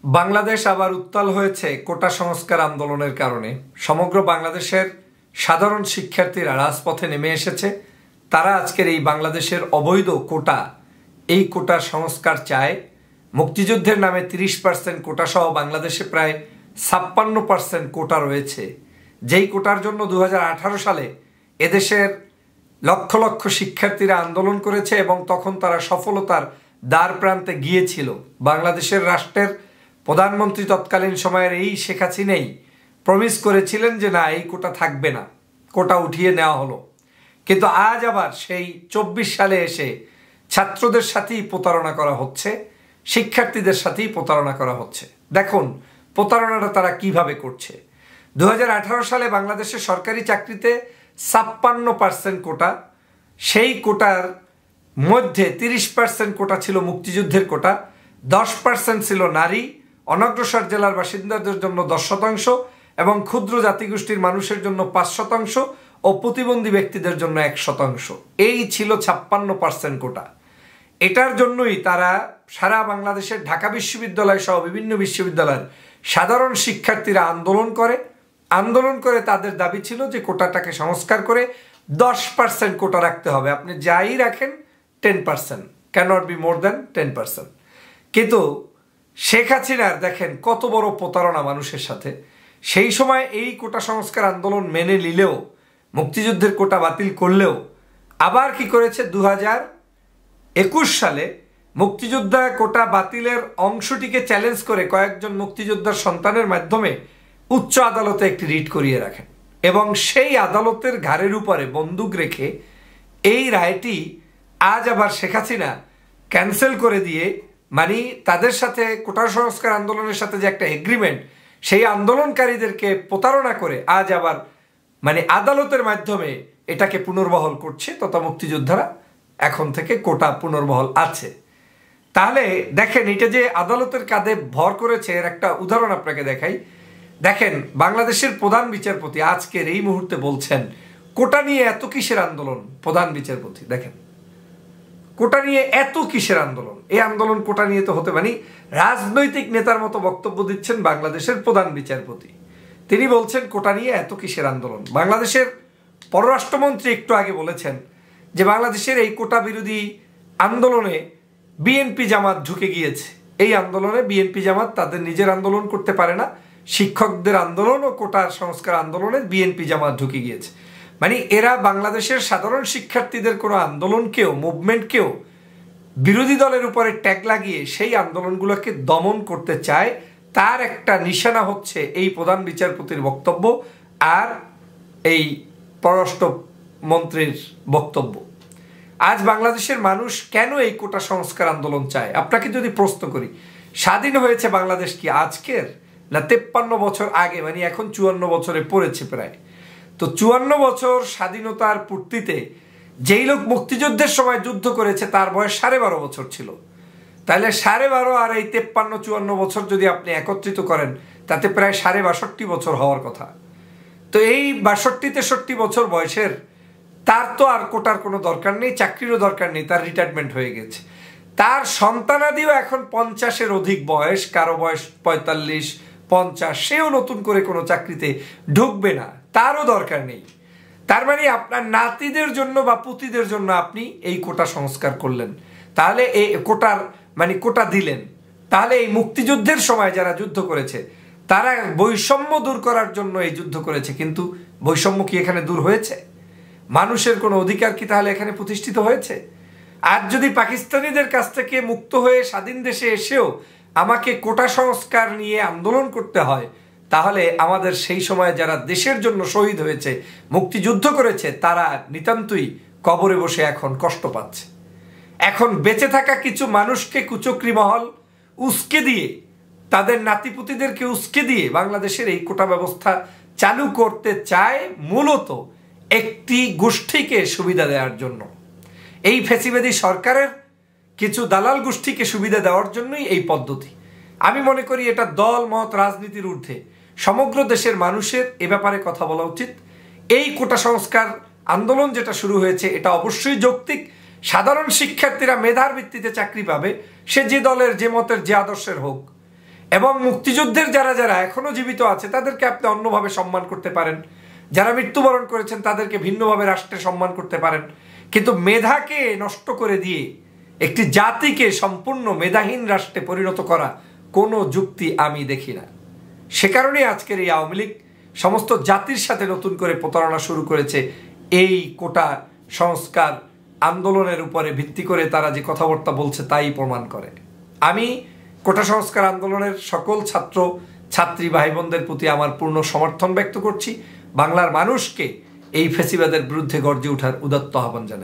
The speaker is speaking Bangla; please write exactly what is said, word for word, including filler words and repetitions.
বাংলাদেশ আবার উত্তাল হয়েছে কোটা সংস্কার আন্দোলনের কারণে। সমগ্র বাংলাদেশের সাধারণ শিক্ষার্থীরা রাজপথে নেমে এসেছে। তারা আজকের এই বাংলাদেশের অবৈধ কোটা, এই কোটা সংস্কার চায়। মুক্তিযুদ্ধের নামে তিরিশ পার্সেন্ট কোটা সহ বাংলাদেশে প্রায় ছাপ্পান্ন পার্সেন্ট কোটা রয়েছে, যেই কোটার জন্য দু হাজার আঠারো সালে এদেশের লক্ষ লক্ষ শিক্ষার্থীরা আন্দোলন করেছে এবং তখন তারা সফলতার দ্বার প্রান্তে গিয়েছিল। বাংলাদেশের রাষ্ট্রের প্রধানমন্ত্রী তৎকালীন সময়ের এই শেখ হাসিনাই প্রমিস করেছিলেন যে না, এই কোটা থাকবে না, কোটা উঠিয়ে নেওয়া হলো। কিন্তু আজ আবার সেই চব্বিশ সালে এসে ছাত্রদের সাথেই প্রতারণা করা হচ্ছে, শিক্ষার্থীদের সাথেই প্রতারণা করা হচ্ছে। দেখুন প্রতারণাটা তারা কিভাবে করছে। দু হাজার আঠারো সালে বাংলাদেশের সরকারি চাকরিতে ছাপ্পান্ন পার্সেন্ট কোটা, সেই কোটার মধ্যে তিরিশ পার্সেন্ট কোটা ছিল মুক্তিযুদ্ধের কোটা, দশ পার্সেন্ট ছিল নারী, অনগ্রসর জেলার বাসিন্দাদের জন্য দশ শতাংশ এবং ক্ষুদ্র জাতিগোষ্ঠীর মানুষের জন্য পাঁচ শতাংশ ও প্রতিবন্ধী ব্যক্তিদের জন্য এক শতাংশ। এই ছিল ছাপ্পান্ন পার্সেন্ট কোটা। এটার জন্যই তারা সারা বাংলাদেশের ঢাকা বিশ্ববিদ্যালয় সহ বিভিন্ন বিশ্ববিদ্যালয়ের সাধারণ শিক্ষার্থীরা আন্দোলন করে আন্দোলন করে তাদের দাবি ছিল যে কোটাটাকে সংস্কার করে দশ পার্সেন্ট কোটা রাখতে হবে। আপনি যাই রাখেন ten percent, cannot be more than ten percent. কিন্তু শেখ হাসিনার দেখেন কত বড় প্রতারণা মানুষের সাথে। সেই সময় এই কোটা সংস্কার আন্দোলন মেনে নিলেও, মুক্তিযুদ্ধের কোটা বাতিল করলেও, আবার কি করেছে দু হাজার একুশ সালে মুক্তিযোদ্ধা কোটা বাতিলের অংশটিকে চ্যালেঞ্জ করে কয়েকজন মুক্তিযোদ্ধার সন্তানের মাধ্যমে উচ্চ আদালতে একটি রিট করিয়ে রাখেন এবং সেই আদালতের ঘাড়ের উপরে বন্দুক রেখে এই রায়টি আজ আবার শেখ হাসিনা ক্যান্সেল করে দিয়ে, মানে তাদের সাথে কোটা সংস্কার আন্দোলনের সাথে যে একটা এগ্রিমেন্ট, সেই আন্দোলনকারীদেরকে প্রতারণা করে আজ আবার মানে আদালতের মাধ্যমে এটাকে পুনর্বহাল করছে, তথা মুক্তিযোদ্ধারা এখন থেকে কোটা পুনর্বহাল আছে। তাহলে দেখেন এটা যে আদালতের কাঁধে ভর করেছে, এর একটা উদাহরণ আপনাকে দেখাই। দেখেন বাংলাদেশের প্রধান বিচারপতি আজকের এই মুহূর্তে বলছেন কোটা নিয়ে এত কিসের আন্দোলন। প্রধান বিচারপতি দেখেন কোটা নিয়ে এত কিসের আন্দোলন, এই আন্দোলন কোটা নিয়ে তো হতে মানে রাজনৈতিক নেতার মতো বক্তব্য দিচ্ছেন বাংলাদেশের প্রধান বিচারপতি। তিনি বলছেন কোটা নিয়ে এত কিসের আন্দোলন। বাংলাদেশের পররাষ্ট্রমন্ত্রী একটু আগে বলেছেন যে বাংলাদেশের এই কোটা বিরোধী আন্দোলনে বিএনপি জামাত ঢুকে গিয়েছে। এই আন্দোলনে বিএনপি জামাত তাদের নিজের আন্দোলন করতে পারে না, শিক্ষকদের আন্দোলন ও কোটার সংস্কার আন্দোলনে বিএনপি জামাত ঢুকে গিয়েছে। মানে এরা বাংলাদেশের সাধারণ শিক্ষার্থীদের কোনো আন্দোলনকেও, মুভমেন্টকেও বিরোধী দলের উপরে ট্যাগ লাগিয়ে সেই আন্দোলনগুলোকে দমন করতে চায়। তার একটা নিশানা হচ্ছে এই প্রধান বিচারপতির বক্তব্য আর এই পররাষ্ট্রমন্ত্রীর বক্তব্য। আজ বাংলাদেশের মানুষ কেন এই কোটা সংস্কার আন্দোলন চায়? আপনাকে যদি প্রশ্ন করি, স্বাধীন হয়েছে বাংলাদেশ কি আজকের, না তেপ্পান্ন বছর আগে? মানে এখন চুয়ান্ন বছরে পড়েছে প্রায়। তো চুয়ান্ন বছর স্বাধীনতার পূর্তিতে যেই লোক মুক্তিযুদ্ধের সময় যুদ্ধ করেছে তার বয়স সাড়ে বারো বছর ছিল। তাহলে সাড়ে বারো আর এই তেপ্পান্ন চুয়ান্ন বছর যদি আপনি একত্রিত করেন, তাতে প্রায় সাড়ে বাষট্টি বছর হওয়ার কথা। তো এই বাষট্টি তেষট্টি বছর বয়সের তার তো আর কোটার কোনো দরকার নেই, চাকরিরও দরকার নেই, তার রিটায়ারমেন্ট হয়ে গেছে। তার সন্তানাদিও এখন পঞ্চাশের অধিক বয়স, কারো বয়স পঁয়তাল্লিশ পঞ্চাশ, সেও নতুন করে কোনো চাকরিতে ঢুকবে না, তারও দরকার নেই। তার মানে আপনার নাতিদের জন্য বা পুতিদের জন্য আপনি এই কোটা সংস্কার করলেন, তাহলে এই কোটার মানে কোটা দিলেন। তাহলে এই মুক্তিযুদ্ধের সময় যারা যুদ্ধ করেছে তারা বৈষম্য দূর করার জন্য এই যুদ্ধ করেছে, কিন্তু বৈষম্য কি এখানে দূর হয়েছে? মানুষের কোনো অধিকার কি তাহলে এখানে প্রতিষ্ঠিত হয়েছে? আজ যদি পাকিস্তানিদের কাছ থেকে মুক্ত হয়ে স্বাধীন দেশে এসেও আমাকে কোটা সংস্কার নিয়ে আন্দোলন করতে হয়, তাহলে আমাদের সেই সময় যারা দেশের জন্য শহীদ হয়েছে, মুক্তিযুদ্ধ করেছে, তারা নিতান্তই কবরে বসে এখন কষ্ট পাচ্ছে। এখন বেঁচে থাকা কিছু মানুষকে কুচক্রী মহল উস্কে দিয়ে, তাদের নাতিপুতিদেরকে উস্কে দিয়ে বাংলাদেশের এই কোটা ব্যবস্থা চালু করতে চায়, মূলত একটি গোষ্ঠীকে সুবিধা দেওয়ার জন্য। এই ফ্যাসিবাদী সরকারের কিছু দালাল গোষ্ঠীকে সুবিধা দেওয়ার জন্যই এই পদ্ধতি। আমি মনে করি এটা দল মত রাজনীতির ঊর্ধ্বে সমগ্র দেশের মানুষের এ ব্যাপারে কথা বলা উচিত। এই কোটা সংস্কার আন্দোলন যেটা শুরু হয়েছে এটা অবশ্যই যৌক্তিক। সাধারণ শিক্ষার্থীরা মেধার ভিত্তিতে চাকরি পাবে, সে যে দলের, যে মতের, যে আদর্শের হোক। এবং মুক্তিযুদ্ধের যারা যারা এখনো জীবিত আছে তাদেরকে আপনি অন্যভাবে সম্মান করতে পারেন, যারা মৃত্যুবরণ করেছেন তাদেরকে ভিন্নভাবে রাষ্ট্রে সম্মান করতে পারেন, কিন্তু মেধাকে নষ্ট করে দিয়ে একটি জাতিকে সম্পূর্ণ মেধাহীন রাষ্ট্রে পরিণত করা কোনো যুক্তি আমি দেখি না। সে কারণেই আজকের এই আওয়ামী লীগ সমস্ত জাতির সাথে নতুন করে প্রতারণা শুরু করেছে। এই কোটা সংস্কার আন্দোলনের উপরে ভিত্তি করে তারা যে কথাবার্তা বলছে তাই প্রমাণ করে। আমি কোটা সংস্কার আন্দোলনের সকল ছাত্র ছাত্রী ভাই বোনদের প্রতি আমার পূর্ণ সমর্থন ব্যক্ত করছি। বাংলার মানুষকে এই ফ্যাসিবাদের বিরুদ্ধে গর্জে ওঠার উদাত্ত আহ্বান জানাই।